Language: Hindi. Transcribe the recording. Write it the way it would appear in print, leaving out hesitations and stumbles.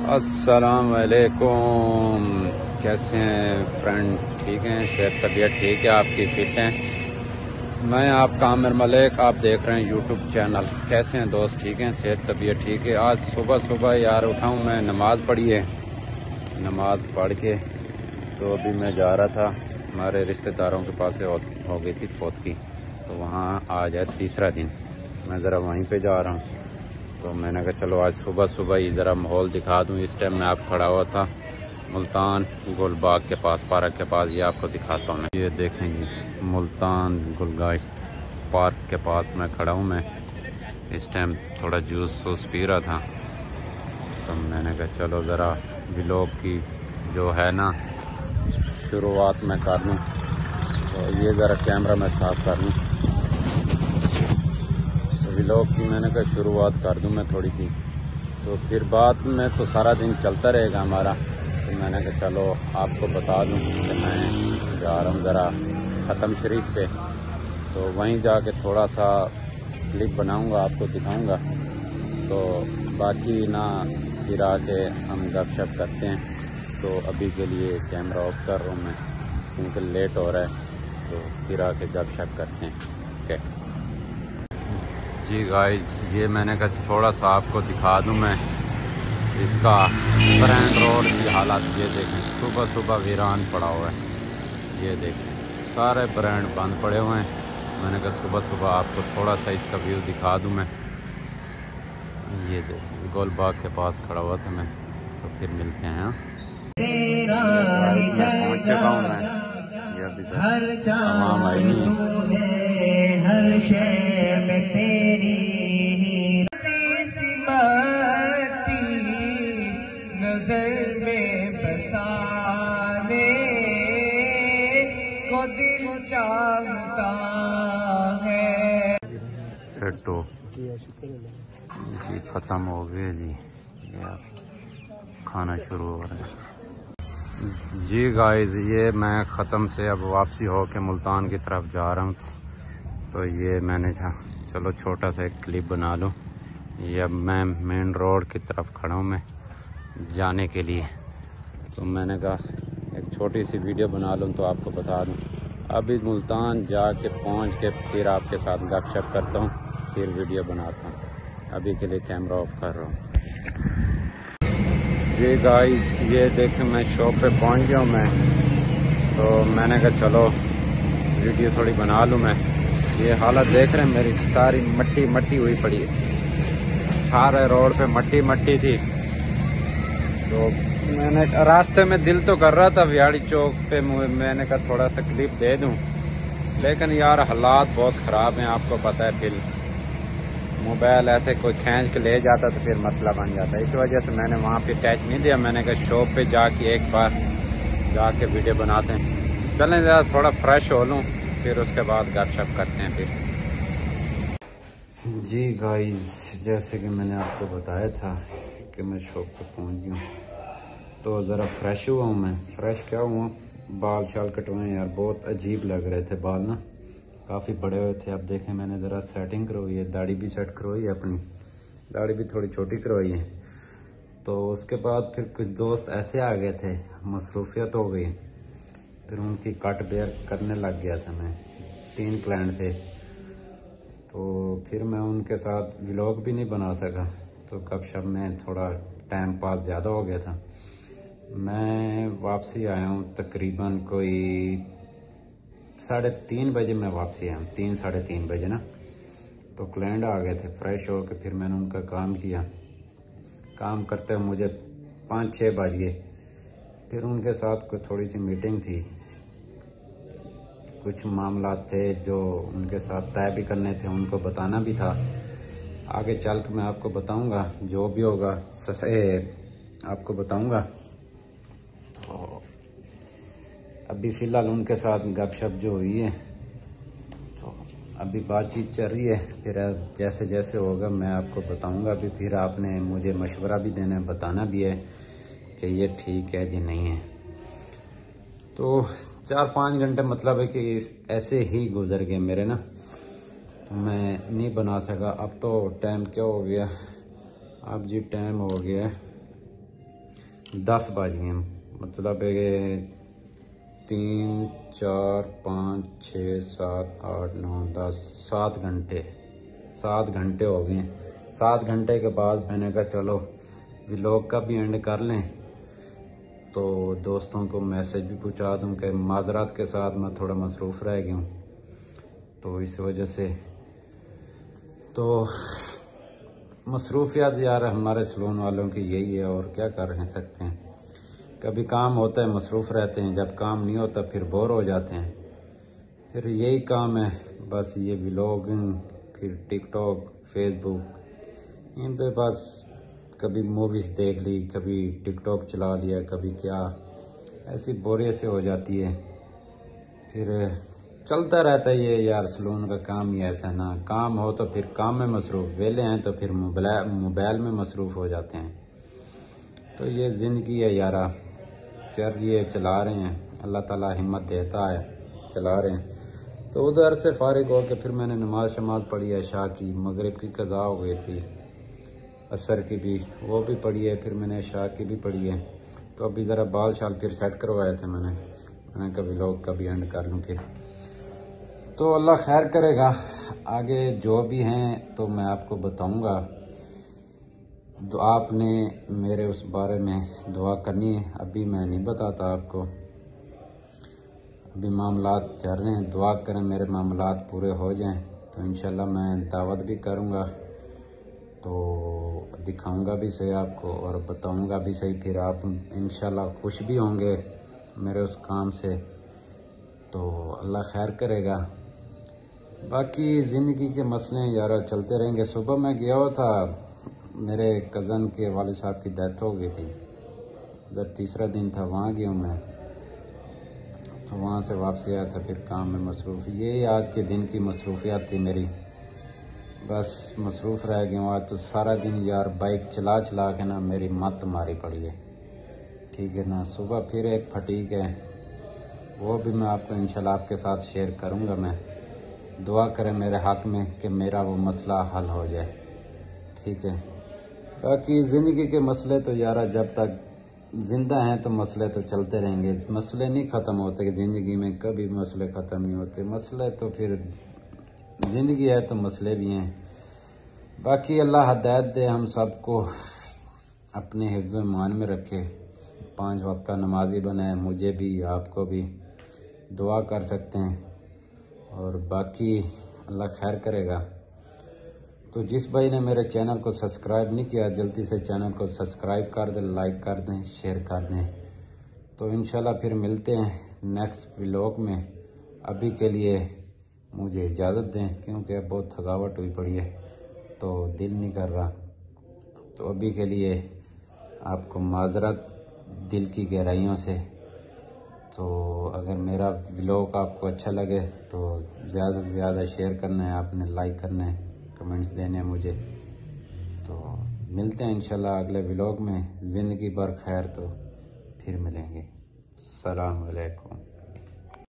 अस्सलाम वालेकुम। कैसे हैं फ्रेंड? ठीक हैं? सेहत तबीयत ठीक है आपकी? फिट हैं? मैं आपका आमिर मलिक, आप देख रहे हैं यूट्यूब चैनल। कैसे हैं दोस्त? ठीक हैं? सेहत तबीयत ठीक है? आज सुबह सुबह यार उठाऊँ मैं, नमाज़ पढ़ी है। नमाज़ पढ़ के तो अभी मैं जा रहा था, हमारे रिश्तेदारों के पास हो गई थी फौत की, तो वहाँ आज है तीसरा दिन, मैं ज़रा वहीं पे जा रहा हूँ। तो मैंने कहा चलो आज सुबह सुबह ही ज़रा माहौल दिखा दूँ। इस टाइम मैं आप खड़ा हुआ था मुल्तान गुलबाग के पास, पार्क के पास, ये आपको दिखाता हूँ मैं। ये देखें, ये मुल्तान गुलगाश पार्क के पास मैं खड़ा हूँ। मैं इस टाइम थोड़ा जूस पी रहा था, तो मैंने कहा चलो ज़रा व्लॉग की जो है ना शुरुआत मैं कर लूँ। तो ये ज़रा कैमरा मैं साफ कर लूँ, व्लॉग की मैंने कहा शुरुआत कर दूं मैं थोड़ी सी, तो फिर बाद में तो सारा दिन चलता रहेगा हमारा। तो मैंने कहा चलो आपको बता दूं कि मैं जा रहा हूँ ज़रा ख़त्म शरीफ पे, तो वहीं जाके थोड़ा सा क्लिप बनाऊंगा, आपको दिखाऊंगा। तो बाकी ना फिर आके हम गपशप करते हैं। तो अभी के लिए कैमरा ऑफ कर रहा हूँ मैं, क्योंकि लेट हो रहा है, तो फिर आके गपशप करते हैं। ओके जी गाइस, ये मैंने कहा थोड़ा सा आपको दिखा दूं मैं इसका ब्रांड रोड की हालत। ये देखें, सुबह सुबह वीरान पड़ा हुआ है। ये देखें, सारे ब्रांड बंद पड़े हुए हैं। मैंने कहा सुबह सुबह आपको थोड़ा सा इसका व्यू दिखा दूं मैं। ये देखें, गोलबाग के पास खड़ा हुआ था मैं, तो फिर मिलते हैं। हाँ, पहुँच चुका हूँ मैं। ये अभी तमाम आई हर शय में तेरी नजर में बसाने को दिल चाहता है। तो जी खत्म हो गए जी, खाना शुरू हो रहा है जी गाइस। ये मैं ख़त्म से अब वापसी हो के मुल्तान की तरफ जा रहा हूँ, तो ये मैंने चलो छोटा सा एक क्लिप बना लूँ। ये अब मैं मेन रोड की तरफ खड़ा हूँ मैं जाने के लिए, तो मैंने कहा एक छोटी सी वीडियो बना लूँ तो आपको बता दूँ। अभी मुल्तान जाके पहुँच के फिर आपके साथ गपशप करता हूँ, फिर वीडियो बनाता हूँ। अभी के लिए कैमरा ऑफ कर रहा हूँ जी गाइस। ये देखें, मैं शॉप पे पहुँच गया हूँ मैं, तो मैंने कहा चलो वीडियो थोड़ी बना लूँ मैं। ये हालत देख रहे हैं मेरी, सारी मट्टी मट्टी हुई पड़ी है, सारे रोड पे मट्टी मट्टी थी। तो मैंने रास्ते में दिल तो कर रहा था विहाड़ी चौक पे मैंने कहा थोड़ा सा क्लिप दे दूं, लेकिन यार हालात बहुत ख़राब हैं, आपको पता है। फिर मोबाइल ऐसे कोई खींच के ले जाता तो फिर मसला बन जाता है, इस वजह से मैंने वहाँ पे टच नहीं दिया। मैंने कहा शॉप पे जाके एक बार जाके वीडियो बनाते हैं। चलें ज़रा थोड़ा फ्रेश हो लूँ, फिर उसके बाद गपशप करते हैं फिर जी गाइस। जैसे कि मैंने आपको बताया था कि मैं शॉप पे पहुंच गया हूँ, तो ज़रा फ्रेश हुआ हूँ मैं। फ्रेश क्या हुआ, बाल शाल कटवाए यार, बहुत अजीब लग रहे थे बाल ना, काफ़ी बड़े हुए थे। अब देखें, मैंने ज़रा सेटिंग करवाई है, दाढ़ी भी सेट करवाई है, अपनी दाढ़ी भी थोड़ी छोटी करवाई है। तो उसके बाद फिर कुछ दोस्त ऐसे आ गए थे, मसरूफियत हो गई, फिर उनकी कट बेयर करने लग गया था मैं। 3 क्लाइंट थे, तो फिर मैं उनके साथ व्लॉग भी नहीं बना सका, तो गपशप में थोड़ा टाइम पास ज़्यादा हो गया था। मैं वापसी आया हूँ तकरीबन कोई 3:30 बजे मैं वापसी आया हूँ, 3 साढ़े 3 बजे ना। तो क्लाइंट आ गए थे, फ्रेश हो के फिर मैंने उनका काम किया। काम करते हुए मुझे 5-6 बज गए। फिर उनके साथ कोई थोड़ी सी मीटिंग थी, कुछ मामला थे जो उनके साथ तय भी करने थे, उनको बताना भी था। आगे चल के मैं आपको बताऊंगा, जो भी होगा आपको बताऊंगा। तो अभी फ़िलहाल उनके साथ गपशप जो हुई है, तो अभी बातचीत चल रही है। फिर जैसे जैसे होगा मैं आपको बताऊंगा। अभी फिर आपने मुझे मशवरा भी देना है, बताना भी है कि ये ठीक है कि नहीं है। तो 4-5 घंटे मतलब है कि ऐसे ही गुजर गए मेरे ना, तो मैं नहीं बना सका। अब तो टाइम क्या हो गया, अब जी टाइम हो गया 10 बज गए, मतलब 3 4 5 6 7 8 9 10 7 घंटे हो गए। 7 घंटे के बाद मैंने कहा चलो व्लॉग का भी एंड कर लें, तो दोस्तों को मैसेज भी पहुंचा दूं कि माजरात के साथ मैं थोड़ा मसरूफ़ रह गया हूँ, तो इस वजह से तो मसरूफियात यार हमारे सलून वालों की यही है, और क्या कर सकते हैं। कभी काम होता है मसरूफ़ रहते हैं, जब काम नहीं होता फिर बोर हो जाते हैं। फिर यही काम है बस, ये व्लॉगिंग, फिर टिकटॉक, फेसबुक, इन पे बस कभी मूवीज़ देख ली, कभी टिकटॉक चला लिया, कभी क्या, ऐसी बोरियत से हो जाती है। फिर चलता रहता है ये यार, सलून का काम ही ऐसा ना, काम हो तो फिर काम में मसरूफ़, वेले हैं तो फिर मोबाइल में मसरूफ़ हो जाते हैं। तो ये ज़िंदगी है यारा, चलिए चला रहे हैं, अल्लाह ताला हिम्मत देता है, चला रहे हैं। तो उधर से फारिग होकर फिर मैंने नमाज शमाज पढ़ी है, शाह की, मगरिब की कज़ा हो गई थी, असर की भी वो भी पढ़ी है, फिर मैंने शाह की भी पढ़ी है। तो अभी ज़रा बाल शाल फिर सेट करवाए थे मैंने कभी लोग कभी एंड कर लूँ फिर। तो अल्लाह खैर करेगा, आगे जो भी हैं तो मैं आपको बताऊंगा। तो आपने मेरे उस बारे में दुआ करनी है, अभी मैं नहीं बताता आपको, अभी मामलात चल रहे हैं। दुआ करें मेरे मामलात पूरे हो जाएं, तो इंशाल्लाह मैं दावत भी करूंगा, तो दिखाऊंगा भी सही आपको और बताऊंगा भी सही, फिर आप इंशाल्लाह खुश भी होंगे मेरे उस काम से। तो अल्लाह खैर करेगा। बाकी ज़िंदगी के मसले यार चलते रहेंगे। सुबह मैं गया हुआ था, मेरे कज़न के वालिद साहब की डेथ हो गई थी, उधर तीसरा दिन था, वहाँ गया हूँ मैं, तो वहाँ से वापसी आया था, फिर काम में मसरूफ़, ये आज के दिन की मसरूफियात थी मेरी, बस मसरूफ़ रह गया हूँ। आज तो सारा दिन यार बाइक चला चला के ना मेरी मत मारी पड़ी है, ठीक है ना। सुबह फिर एक फटीक है, वो भी मैं आपको इंशाल्लाह आपके साथ शेयर करूँगा। मैं दुआ करें मेरे हक़ में कि मेरा वो मसला हल हो जाए, ठीक है। बाकी ज़िंदगी के मसले तो यार जब तक ज़िंदा हैं तो मसले तो चलते रहेंगे, मसले नहीं ख़त्म होते कि ज़िंदगी में कभी मसले ख़त्म नहीं होते, मसले तो फिर ज़िंदगी है तो मसले भी हैं। बाकी अल्लाह हिदायत दे हम सबको, अपने हिफ्ज़ ईमान में रखे, 5 वक्त का नमाजी बनाए, मुझे भी आपको भी दुआ कर सकते हैं। और बाकी अल्लाह खैर करेगा। तो जिस भाई ने मेरे चैनल को सब्सक्राइब नहीं किया, जल्दी से चैनल को सब्सक्राइब कर दें, लाइक कर दें, शेयर कर दें। तो इंशाल्लाह फिर मिलते हैं नेक्स्ट व्लॉग में। अभी के लिए मुझे इजाज़त दें, क्योंकि अब बहुत थकावट हुई पड़ी है तो दिल नहीं कर रहा। तो अभी के लिए आपको माजरत दिल की गहराइयों से। तो अगर मेरा व्लॉग आपको अच्छा लगे तो ज़्यादा से ज़्यादा शेयर करना है आपने, लाइक करना है, कमेंट्स देने हैं मुझे। तो मिलते हैं इंशाल्लाह अगले व्लॉग में। ज़िंदगी भर खैर, तो फिर मिलेंगे। अस्सलाम वालेकुम।